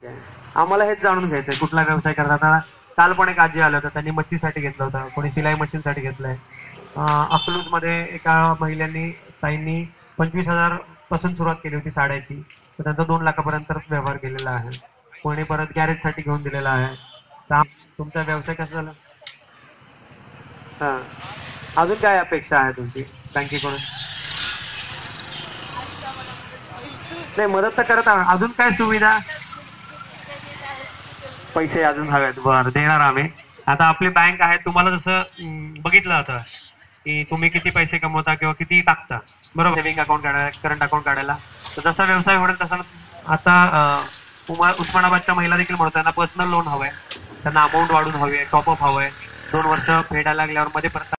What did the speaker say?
आम्हाला हेच जाणून घ्यायचंय कुठला व्यवसाय करताना. काल पण एक आजी आलं होतं, त्यांनी मच्छीसाठी घेतलं होतं, कोणी सिलाई मशीनसाठी घेतलंय. अकलूज मध्ये एका महिलांनी ताईंनी 25,000 पासून सुरुवात केली होती साड्याची, तर त्यांचा 2 लाखापर्यंत व्यवहार केलेला आहे. कोणी परत गॅरेज साठी घेऊन दिलेला आहे. तर तुमचा व्यवसाय कसा झाला? हा, अजून काय अपेक्षा आहे तुमची बँकेकडून? नाही, मदत तर करत आहोत. अजून काय सुविधा? पैसे अजून हवेत. बरं, देणार आम्ही. आता आपली बँक आहे, तुम्हाला जसं बघितलं होतं की तुम्ही किती पैसे कमवता किंवा किती टाकता, बरोबर, सेव्हिंग अकाउंट काढायला, करंट अकाउंट काढायला. तर जसा व्यवसाय वाढेल तसा आता उस्मानाबादच्या महिला देखील म्हणतात त्यांना पर्सनल लोन हवंय, त्यांना अमाऊंट वाढून हवी आहे, टॉपअप हवंय, 2 वर्ष फेडायला लागल्यावर मध्ये परत